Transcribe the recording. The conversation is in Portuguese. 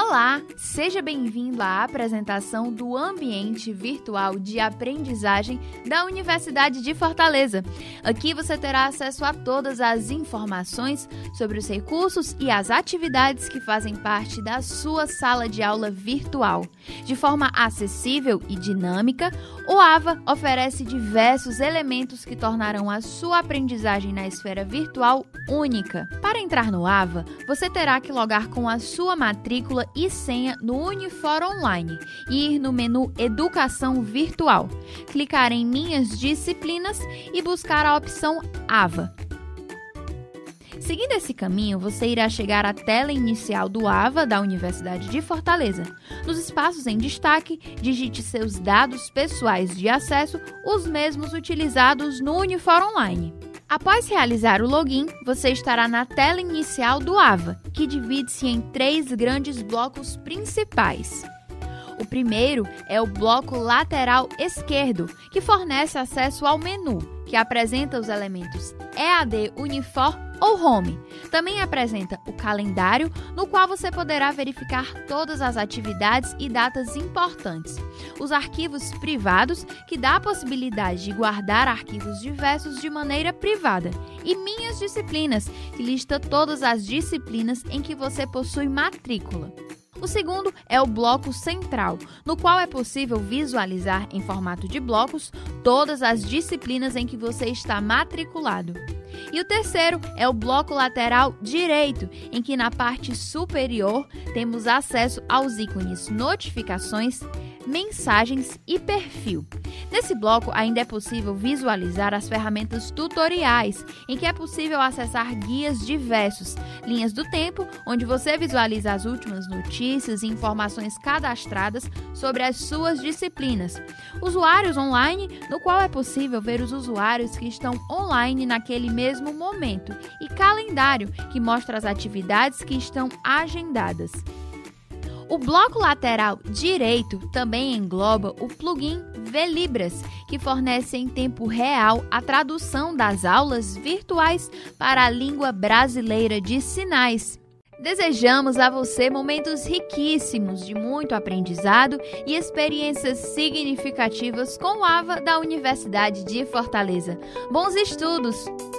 Olá! Seja bem-vindo à apresentação do Ambiente Virtual de Aprendizagem da Universidade de Fortaleza. Aqui você terá acesso a todas as informações sobre os recursos e as atividades que fazem parte da sua sala de aula virtual. De forma acessível e dinâmica, o AVA oferece diversos elementos que tornarão a sua aprendizagem na esfera virtual única. Para entrar no AVA, você terá que logar com a sua matrícula e senha no Unifor Online e ir no menu Educação Virtual. Clicar em Minhas Disciplinas e buscar a opção AVA. Seguindo esse caminho, você irá chegar à tela inicial do AVA da Universidade de Fortaleza. Nos espaços em destaque, digite seus dados pessoais de acesso, os mesmos utilizados no Unifor Online. Após realizar o login, você estará na tela inicial do AVA, que divide-se em 3 grandes blocos principais. O primeiro é o bloco lateral esquerdo, que fornece acesso ao menu, que apresenta os elementos EAD Unifor ou Home. Também apresenta o calendário, no qual você poderá verificar todas as atividades e datas importantes. Os arquivos privados, que dá a possibilidade de guardar arquivos diversos de maneira privada. E Minhas Disciplinas, que lista todas as disciplinas em que você possui matrícula. O segundo é o bloco central, no qual é possível visualizar em formato de blocos todas as disciplinas em que você está matriculado. E o terceiro é o bloco lateral direito, em que na parte superior temos acesso aos ícones Notificações, Mensagens e Perfil. Nesse bloco ainda é possível visualizar as ferramentas tutoriais, em que é possível acessar guias diversos, linhas do tempo, onde você visualiza as últimas notícias e informações cadastradas sobre as suas disciplinas. Usuários online, no qual é possível ver os usuários que estão online naquele mesmo momento, e calendário, que mostra as atividades que estão agendadas. O bloco lateral direito também engloba o plugin Velibras, que fornece em tempo real a tradução das aulas virtuais para a língua brasileira de sinais. Desejamos a você momentos riquíssimos de muito aprendizado e experiências significativas com o AVA da Universidade de Fortaleza. Bons estudos!